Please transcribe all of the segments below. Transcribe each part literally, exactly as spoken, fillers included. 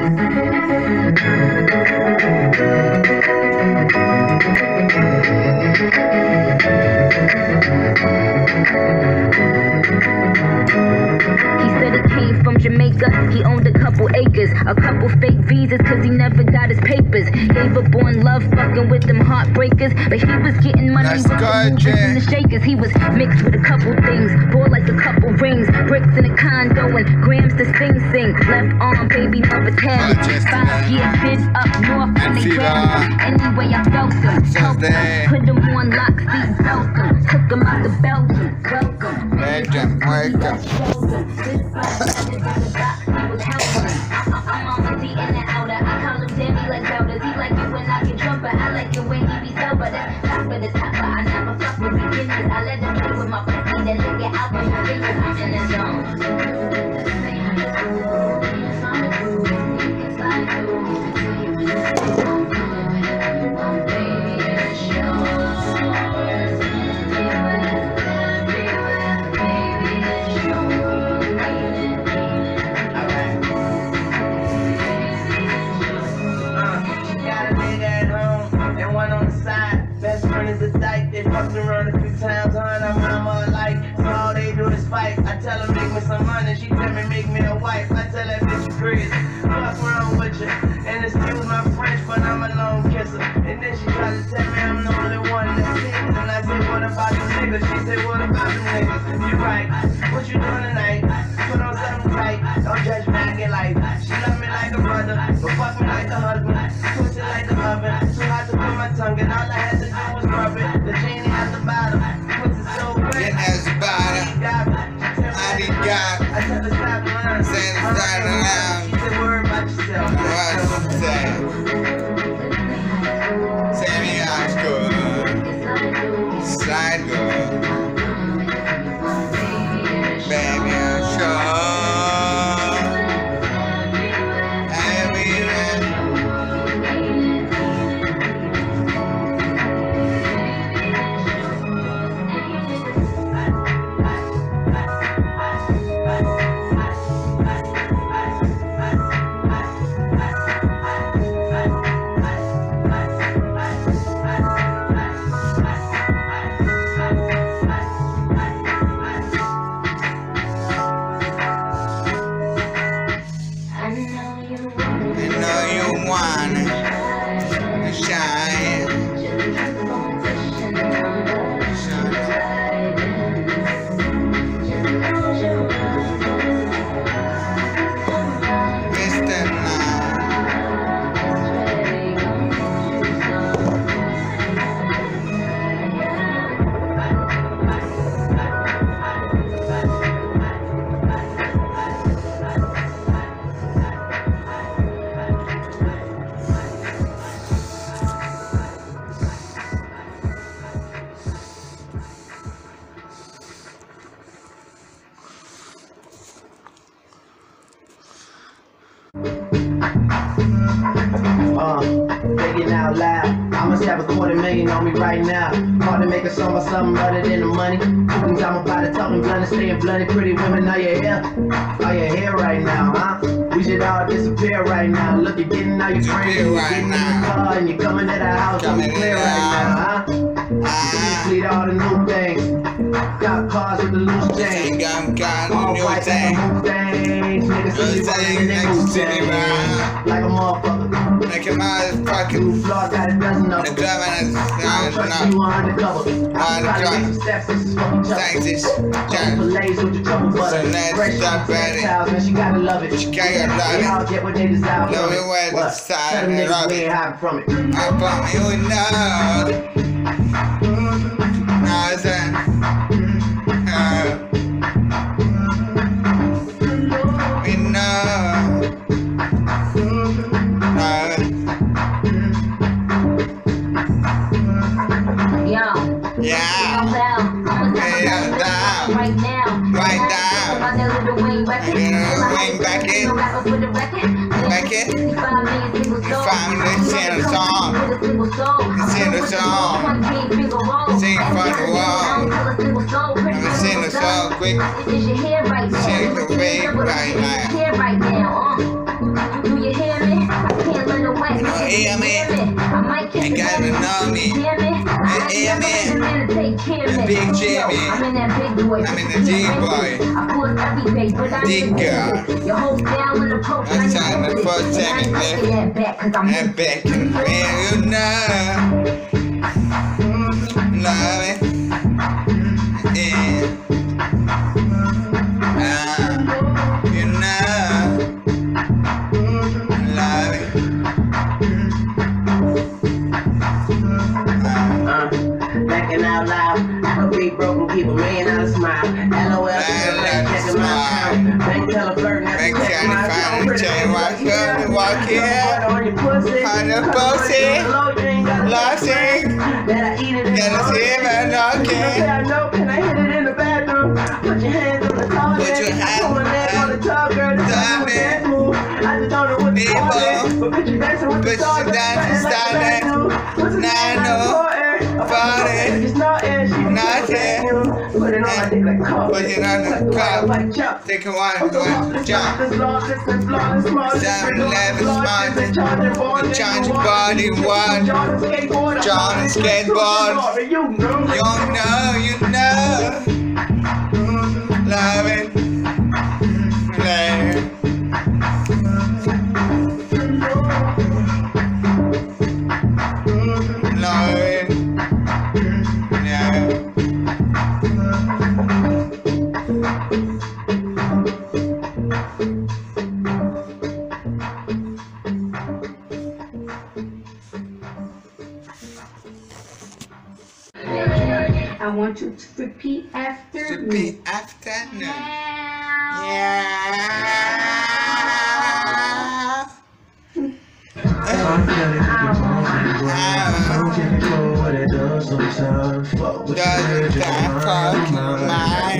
Jamaica, he owned a couple acres, a couple fake visas, cause he never got his papers. Gave up on love, fucking with them heartbreakers, but he was getting money with the movers and the shakers. He was mixed with a couple things, bought like a couple rings, bricks in a condo and grams to sing sing. Left arm, baby mother tell five years been up north and they grabbed him. Anyway, I felt him, helped him, put him on lock, seat belt him, took him out the Belgium, welcome. Welcome, welcome. Around a few times, huh? And I'm mama like, so all they do is fight. I tell her make me some money, she tell me make me a wife. I tell that bitch you crazy, fuck around with you. And excuse my French, but I'm a lone kisser. And then she try to tell me I'm the only one that's it. And I say, what about the niggas? She say, what about the niggas? You right, what you doing tonight? Put on something tight, don't judge me, I get like. She love me like a brother, but fuck me like a husband. Twist it like the oven, too hot to put my tongue in. All I had to do was rub it. The genie at the bottom, puts it so wet. Get at the bottom, I need God. I tell her stop lying, say the side around. She said, worry about yourself. What you say? Say me out good, slide good, baby I'm sure. Uh, thinking out loud, I must have a quarter million on me right now. Hard to make a song about something other than the money. Cooking time about it, talking blunt, staying bloody. Pretty women, are you here? Are you here right now, huh? We should all disappear right now. Look, you're getting all your friends, you're right getting now. in the car, and you're coming to the house. Coming I'm clear in right now. now, huh? You need all the new things. Got cars with the loose chains. Got got All new white thing. and the things. Niggas see me running in their new things. Like a motherfucker. Make a motherfucking New floor got a dozen of the them. drum and I don't trust you undercover. I try to make some steps, this is fucking trouble. thanks this Couple fillets with the trouble butter. So let's Fresh stop off the at it. towels, man, she gotta love it. She gotta love They it. all get what they desire Love from it it. where the What? side Tell them and niggas love we it. ain't hiding from it. I bought you know. No, it's a uh, we know. Uh, Yo, yeah. down. Yeah, down. Right now. Right down. My little wing back in. Little wing back in. Back in. You found this in a song. It's in the song. Sing for the wall. Never seen the song quick. Is your hair right now? Sing the wing right now. Hair right now. Uh, do your hair I'm in that big boy. I'm in the D boy. I pull every page, but I D girl. your whole down in the post. I'm trying to first second left. That back, cause I'm And back in the man, you know. Love it. Yeah. Uh, you know. Love it. Uh, thinking out loud, I could be broken, keep a million dollar smile. L O L, checking my account. Bank teller flirting, that's Bank checking my account. finally tell you what's good, walk here. On your pussy, On your pussy. Lost it. that I eat it in Gotta see it, man, okay. I know, can I hit it in the bathroom? Put your hands on the toilet. Put your hands Put my leg on the tub, girl. This Stop is it. move. I just don't know what to Nemo. call it. But bitch, you dancing with the Bitch, you stars. dancing, Nothing starting. What's the name? Nano. Party. It's not air. She Not air. Put it on my dick like cup. Put it on the cup. Like chop. Take a one, one, jump. Seven, eleven, smart. Change your body, one. John skateboard. You know, you know. Love it. Love it. Love it. Yeah. I want you to repeat after me. Repeat after me. Yeah. Doesn't that fuck my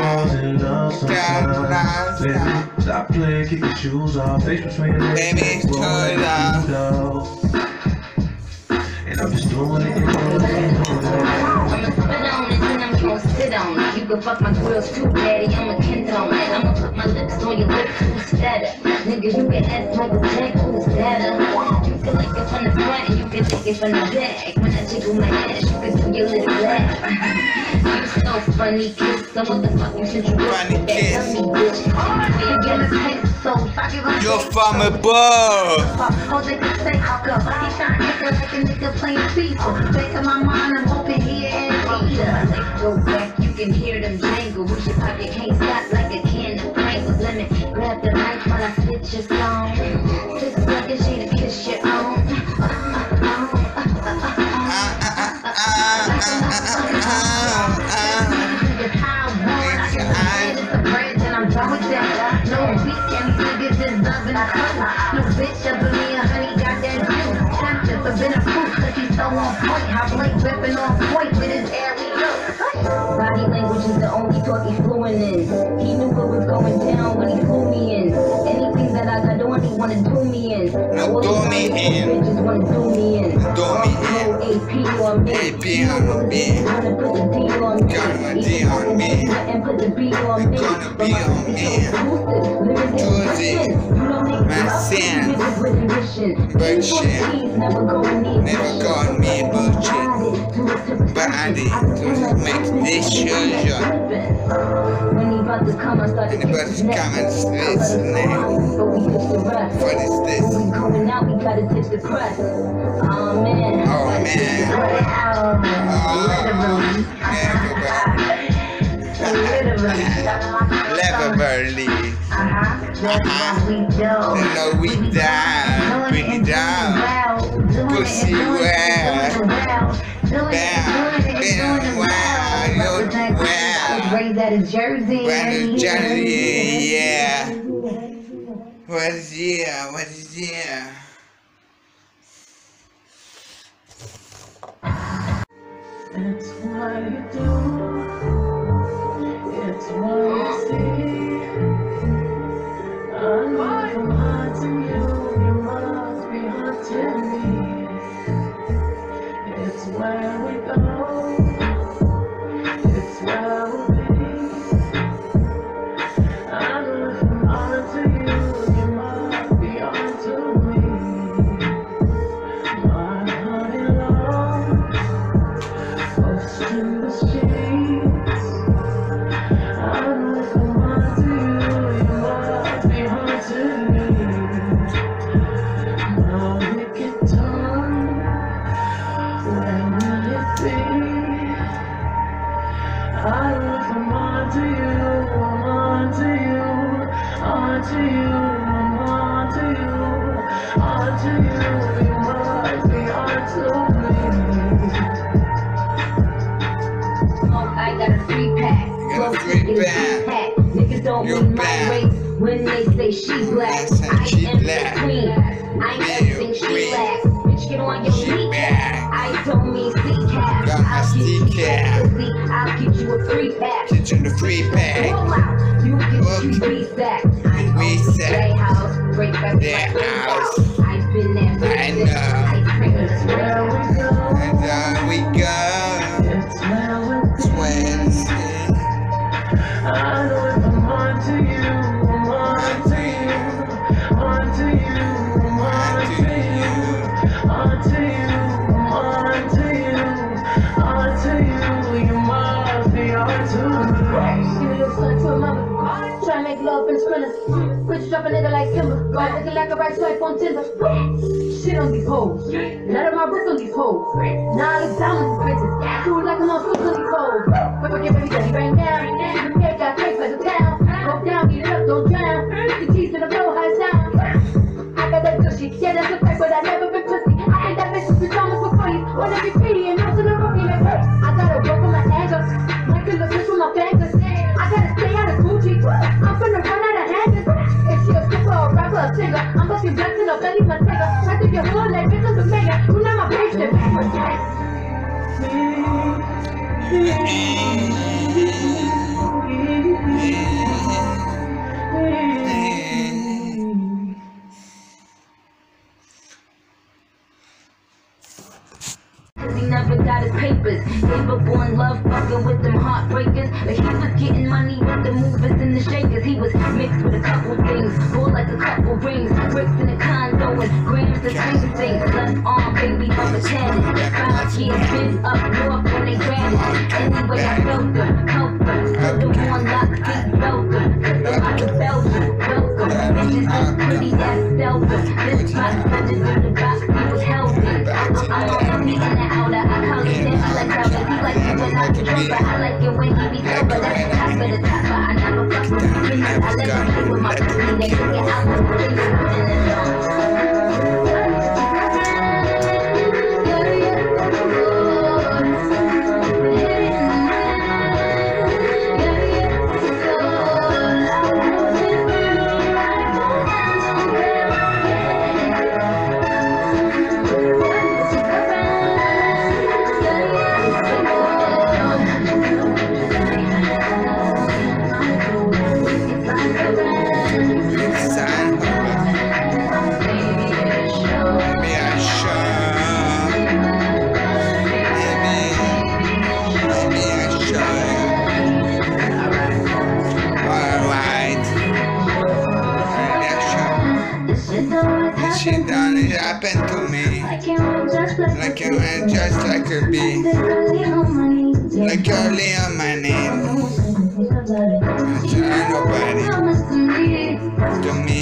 mind? Stop playing, kick your shoes off, face between your legs. Baby, it's too loud. And I'm just doing it. I'ma spit on it, then I'm gonna sit on it. You can fuck my grills too, daddy. I'ma kid on it. I'ma put my lips on your lips, who's better? Nigga, you can ask Michael Jackson, who's better? You can lick it from the front, and you can take it from the back. When I jiggle my ass, you can do your little laugh. You so funny, kiss. So what the fuck you since you Funny kiss. You get a text, so fuck you gonna You're from above. oh, they can say, go. He trying to nigga like a nigga playing FIFA. Back of my mind, I'm hoping he and either. They go back, you can hear them jangle. Wish your pocket can't stop like a can of Pringles. Let me grab the mic while I spit your song. Six seconds, she to kiss your own. No weekend niggas is loving the color. No bitch up in me, honey, got that juice. Tempted, but been a proof, cause he's so on point. How Blake ripping on point with his air we look. Body language is the only talk he's fluent in. He knew what was going down when he flew me in. Anything that I got on, he wanna do me in. No, do me in. Bitches wanna do me in. Do me in. A P on me. A P on me. Gonna put the D on me. Got my D on me. And put the B on me. Gonna be on me. Tuesday. My sin. Bullshit. Never go on me, bullshit. But I did to make this decision. When he about to come, I started And the bus is coming straight now. But we ditched the rest. What is this? When we coming out, we gotta ditch the crest. Oh man. Oh man. Oh, Literally. uh-huh. That's what we do. Then no, we down. Bring it down. Pussy well. Down. Been well. You're well. Raised out of Jersey. Well, New Jersey, yeah. What is yeah? What is yeah? It's what you do. It's what you see. I know I'm haunting you. You must be haunting me. It's where we go. It's where we'll be. I know if I'm onto you, you must be onto me. My honey love, lost in the shade. onto you, you must be onto me. I got a free pack. You got a free pack. Niggas don't You mean my bad. race when they say she black. They say I she am black. the queen. I'm everything she queen. lacks. Bitch, get on your She feet. bad. I don't mean C-cap. Got my I'll get you C-cap. pussy. I'll get you a free pack. Get you the free bag. Roll out. You get Look. you free sack. I'm We on the sack. J house. Break back That like house. I've been there. I know. I scream in the street. There we go. And there we go. It's now with Twins. I know if I'm onto you, I'm onto you, onto you, I'm onto you, onto you, I'm onto you, onto you, you must be onto me. Give me your son to a mother. Try to make love in sprinter. Bitch drop a nigga like Kimber. Right looking like a right swipe on Tinder. Shit on these hoes. None of my wrist on these hoes. Now I look down on these bitches. Do it like I'm on foot on these hoes. But forget baby daddy right now. The head got crazy like a town. Go down, eat it up, don't drown. The keys to the blow, high sound. I got that cushy. Yeah, that's a fact, but I never been pussy. I think that bitch is the Thomas for free. On every P and I'm to the rookie like hey. I gotta work on my anger. Like a little bitch with my fingers. I gotta stay out of Gucci. I'm finna run out of hangers. If she a stripper or a rapper or a singer, I'm busting blacks in her belly, my nigga. Right through your hood like bitch, I'm the mayor. You know my patient. He never got his papers. Gave up on love, fucking with them heartbreakers. But he was getting money with the movers and the shakers. He was mixed with a couple things, more like a couple rings, bricks in a condo and grams to swing things. Left arm, baby, number ten. Five years been up north when they granted. Anyway, I felt her, helped her, put them on lock, seat belt her. Cause I'm out of Belgium, welcome. Bitches as pretty as Delta. This spot, legends in the box, he was healthy. I'm on me in the outer, I call it that. I like how he like it when I control, but I like it when he be sober. That's the top of the top, but I never fuck with the beginning. I let him play with my pussy, they took it out with the fingers in the zone. Shit done, it happened to me. Like it went just like a bee. Like early on my name. Don't tell nobody. To me.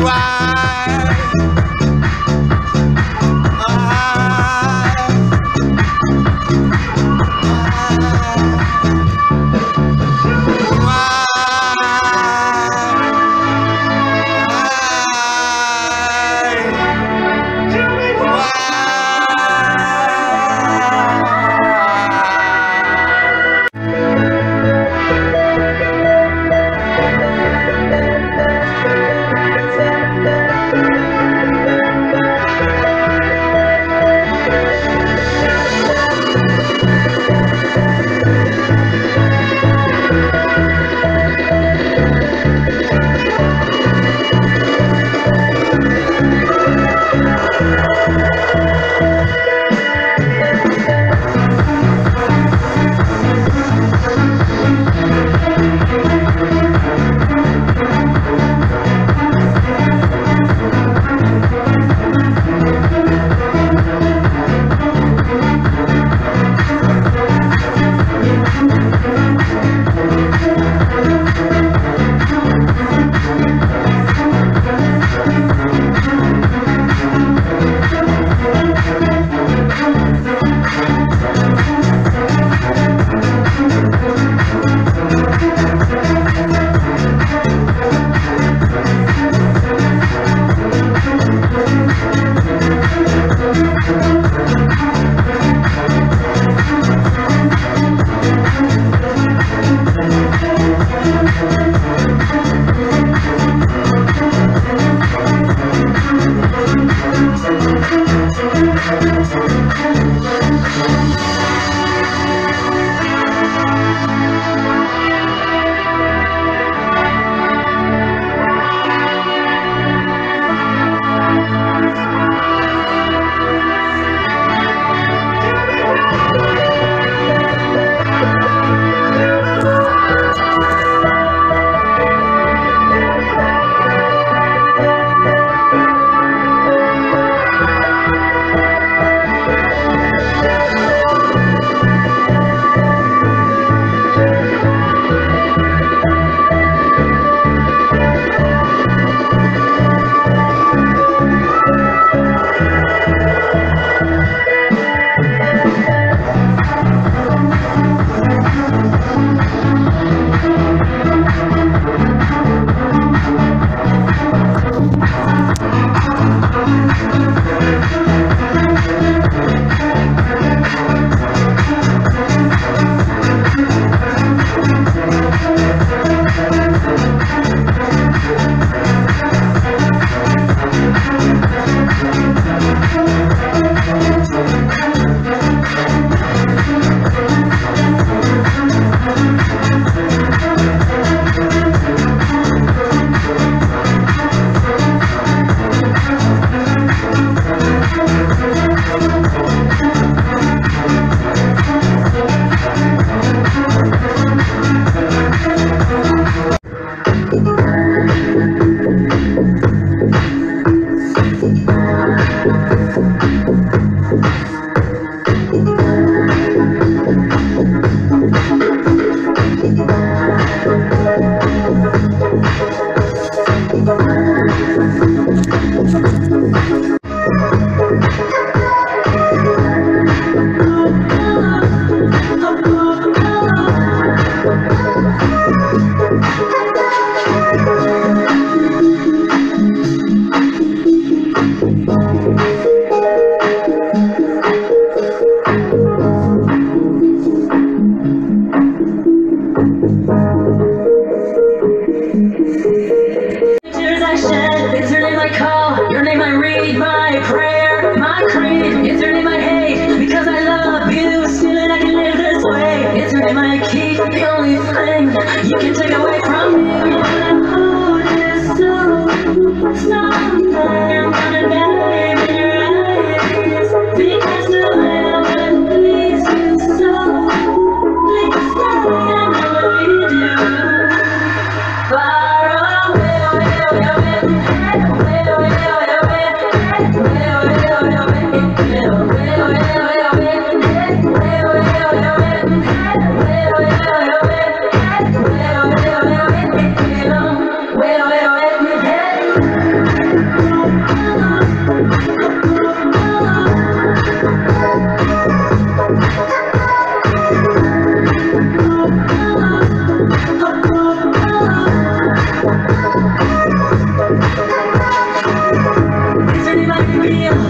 Well, well, well, well, well,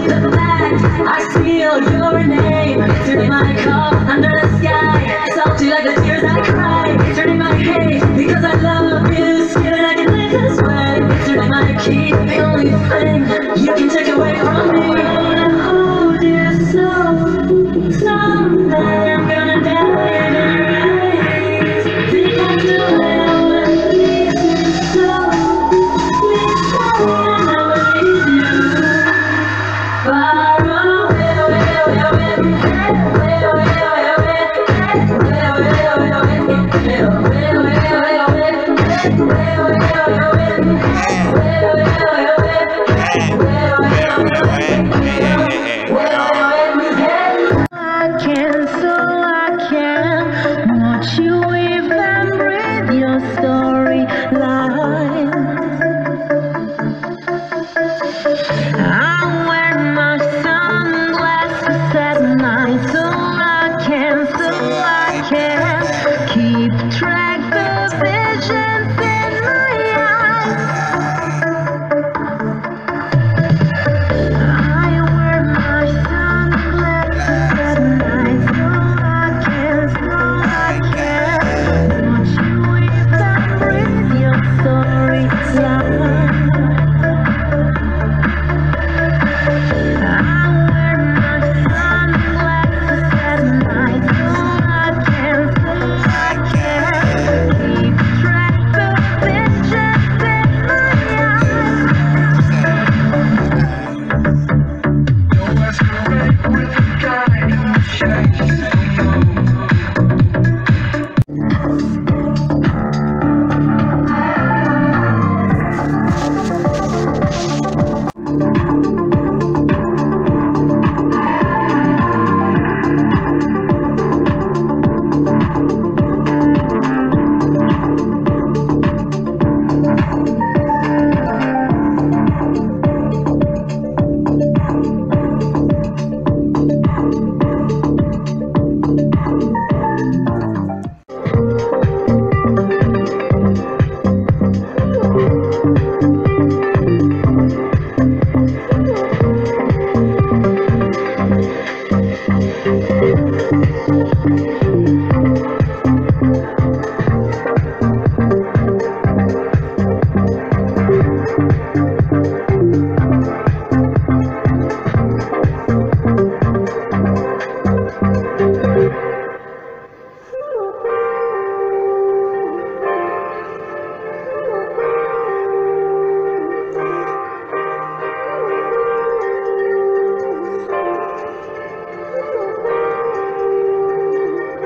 Look back, I feel your name. It's your name I call under the sky. Salty like the tears I cry. It's your name I hate because I love you. Scared I can live this way. It's your name I keep. The only thing you can take away from me. I wanna hold you so. Someday I'm gonna die in your eyes. Because the way I love you so. Please tell me I never leave you. Far away, away, away, away, away, away, away, I can, so I can watch you weave and breathe your storyline. I wear my sunglasses at night, so I can, so I can keep track of visions in my eyes. I wear my sunglasses at night, so I can, so I can watch you weave and breathe your storyline.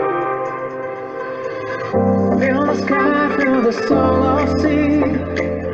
Feel the sky, feel the soul I see.